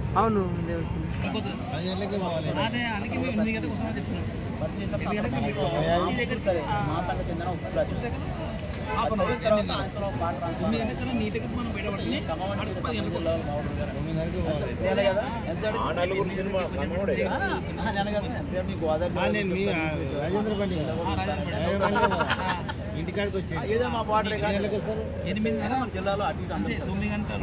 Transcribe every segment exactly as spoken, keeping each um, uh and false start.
అవును రాజేంద్ర బండి ఇంటికాడికి వచ్చి ఏదో మా బార్డర్ ఎనిమిదిన్నర మన జిల్లాలో అటు ఇటు అంటే తొమ్మిది గంటల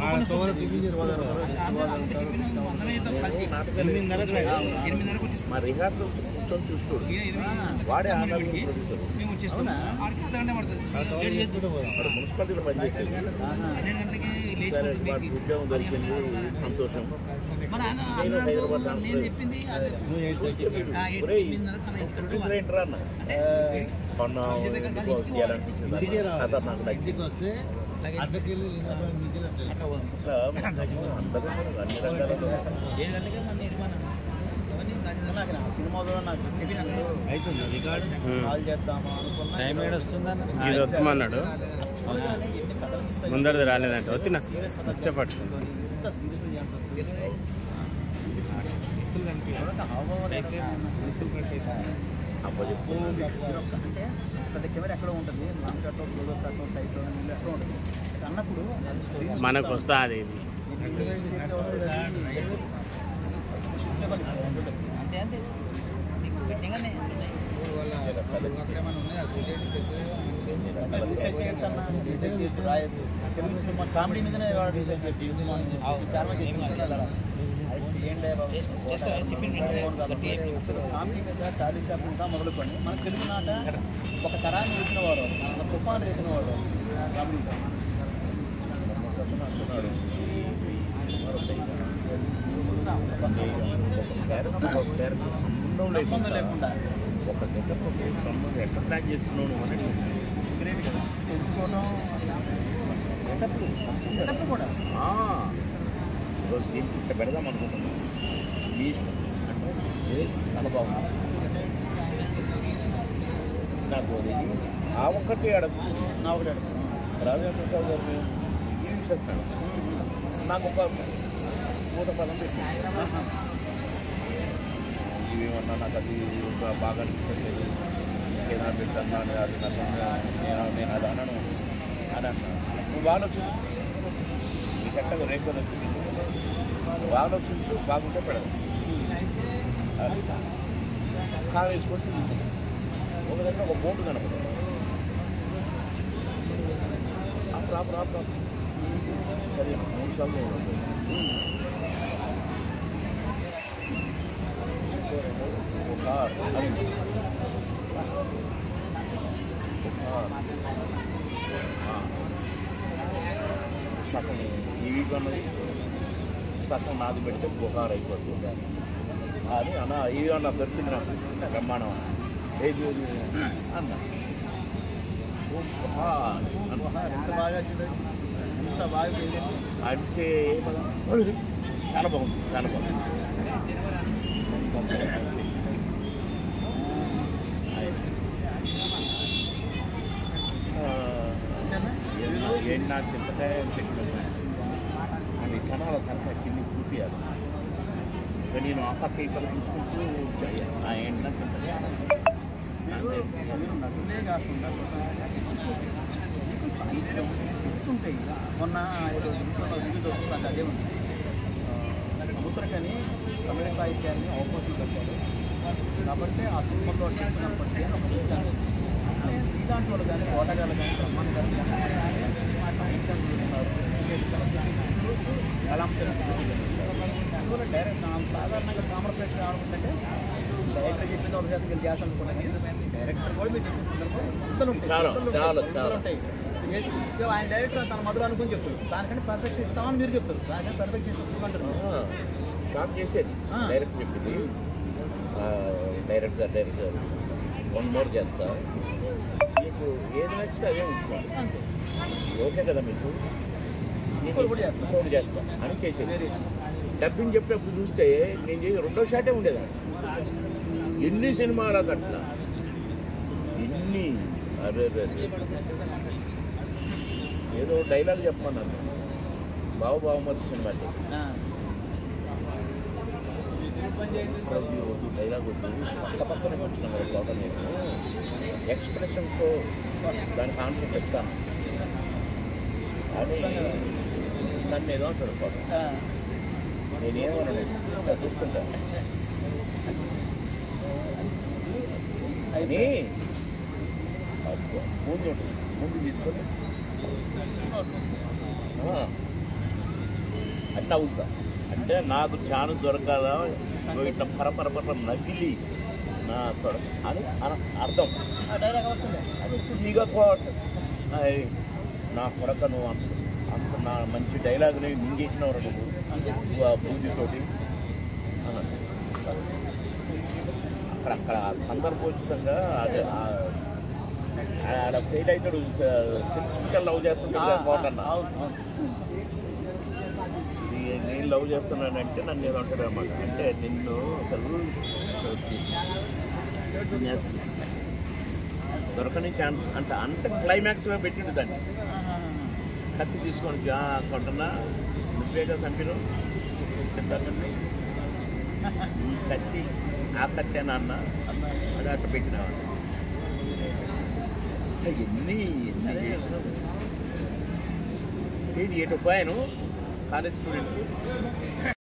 ఎనిమిదిన్నరకు వచ్చేసి మా రిహార్సల్ సిస్టమ్ చూసుకోడు వాడే మేము వచ్చేస్తాం ఆడికి అర్ధ గంట పడుతుంది మున్సిపాలిటీలో పనిచేసేది పన్నెండు గంటలకి లేచి ఉద్యోగం దొరికింది సంతోషం నేను హైదరాబాద్ నేను చెప్పింది ఏంటరా అన్న కొన్న చేయాలనిపించింది నాకు నచ్చింది వస్తే సినిమాలో నాకు అవుతుంది రికార్డ్ కాల్ చేద్దామా ఇది వస్తామన్నాడు ముందరది రాలేదంటే వచ్చిన చెప్పండి ఎంత సీరియస్గా చేయాల్సి అంటే పెద్ద కెమెరా ఎక్కడ ఉంటుంది లాంగ్ షాట్ క్లోజ్ షాట్ టైట్లో ఎక్కడ ఉంటుంది అన్నప్పుడు మనకు వస్తా అది అంతే అంతే నీకు పెట్టగానే రీసెర్చ్ చేయొచ్చు అన్న రీసెర్చ్ చేయొచ్చు రాయొచ్చు తెలుగు సినిమా కామెడీ మీదనే రీసెర్చ్ చేయొచ్చు చాలా అది చేయండి కామెడీ మీద చాలీ చాపుగా మొదలుకొని మన తెలుగు నాట ఒక తరాన్ని రీతిన వాడు మన తుఫాన్ రీతిన వాడు కామెడీ సంబంధం లేకుండా ఒక సంబంధం ఎట్లా ప్లాన్ చేస్తున్నావు అని తెలుసుకోవడం ఎటప్పుడు కూడా దీనికి ఇట్లా పెడదాం అనుకుంటున్నాం మీ ఇష్టం అంటే చాలా బాగుంది నాకు ఆ ఒక్కటి అడగ నా ఒకటి అడగ రాజేంద్ర ప్రసాద్ గారు ఈ విషయం నాకు ఒక మూట పదం పెట్టింది ఇవేమన్నా నాకు అది బాగా అనిపించలేదు ఏదైనా పెట్టన్నా అది నాకు నేను నేను అది అనను అని అన్నా నువ్వు ఆలోచించు నీ కట్టగా రేపు వచ్చింది నువ్వు ఆలోచించు బాగుంటే పెడదు కాలు వేసుకొని చూసి ఒక దగ్గర ఒక బోటు కనపడదు అప్పుడు అప్పుడు అప్పుడు సరే మూడు సార్లు సగం ఈ వీక్ అన్నది సగం నాది పెడితే బుహార్ అయిపోతుంది అని అన్న ఇవి అన్న దొరికింది నాకు బ్రహ్మాండం ఏది అన్న ఎంత బాగా ఎంత బాగా అంటే చాలా బాగుంది చాలా బాగుంది ఏంటి నాకు చింతకాయ పెట్టిన అని కనాల తనకాయ కింది చూపించాలి ఇక నేను ఆ పక్క ఈ పక్క చూసుకుంటూ ఆ ఏంటి నాకు చింతకాయ నటులే కాకుండా సాహిత్యం టిప్స్ ఉంటాయి మొన్న ఏదో రివ్యూస్ వస్తుంది అదే ఉంది సముద్రకని తమిళ సాహిత్యాన్ని అవకాశం పెట్టారు కాబట్టి ఆ సినిమాలో చెప్పినప్పటికీ ఇలాంటి వాళ్ళు కానీ కోటగాళ్ళు కానీ బ్రహ్మాండ గారు కానీ సాహిత్యం చూస్తున్నారు కలాం అందువల్ల డైరెక్ట్ సాధారణంగా కామర్పేట రావాలంటే డైరెక్టర్ చెప్పిన ఒక శాతం వీళ్ళు చేస్తాను అనుకున్నాను డైరెక్టర్ కూడా మీరు చెప్పిన సందర్భం ఉంటాయి ఉంటాయి ఆయన డైరెక్టర్ తన మధుర అనుకుని చెప్తారు దానికంటే పర్ఫెక్షన్ ఇస్తామని మీరు చెప్తారు దానికంటే పర్ఫెక్షన్ ఇస్తామంటారు షాప్ చేసేది డైరెక్టర్ చెప్పింది డైరెక్టర్ డైరెక్టర్ వన్ మోర్ చేస్తా మీకు ఏది నచ్చితే అదే ఉంచుకోవాలి అంతే ఓకే కదా మీకు కూడా చేస్తా కూడా చేస్తా అని చేసేది డబ్బింగ్ చెప్పినప్పుడు చూస్తే నేను చేసి రెండో షాటే ఉండేదాన్ని ఎన్ని సినిమాలు అట్లా ఎన్ని అరే ఏదో డైలాగ్ చెప్పమన్నాను బావు బావమతి సినిమాకి డైలాగ్ వద్దు పక్క పక్కనే వచ్చిన బాగా నేను ఎక్స్ప్రెషన్తో దాని కాన్సెప్ట్ చెప్తాను అని నన్ను ఏదో అంటాడు పాపం నేనేమన్నా చూస్తుంటా అని ముందు ముందు తీసుకొని అని నవ్వుతా అంటే నాకు ఛాన్స్ దొరకదా ఇట్లా పరపర పర నగిలి నా తొడ అని అర్థం ఈగ నా కొడక నువ్వు అంత అంత నా మంచి డైలాగ్ని మింగేసినవరు నువ్వు బూదితోటి అన్నాడు అక్కడ అక్కడ సందర్భోచితంగా అదే ఆడ ఫెయిల్ అవుతాడు సెన్సిటికల్ లవ్ చేస్తుంటాడు కోటన్న నేను లవ్ చేస్తున్నానంటే నన్ను ఏదో అంటాడు అన్నమాట అంటే నిన్ను అసలు దొరకని ఛాన్స్ అంటే అంత క్లైమాక్స్గా పెట్టిండు దాన్ని కత్తి తీసుకొని కొంటున్నా నువ్వేగా చంపిను చెప్తానండి ఈ కత్తి ఆ కత్తేనా అన్న అది అట్లా పెట్టినావు ఎన్ని ఎన్ని చేసినావు నేను ఎటు పోయాను కాలేజ్ స్టూడెంట్కి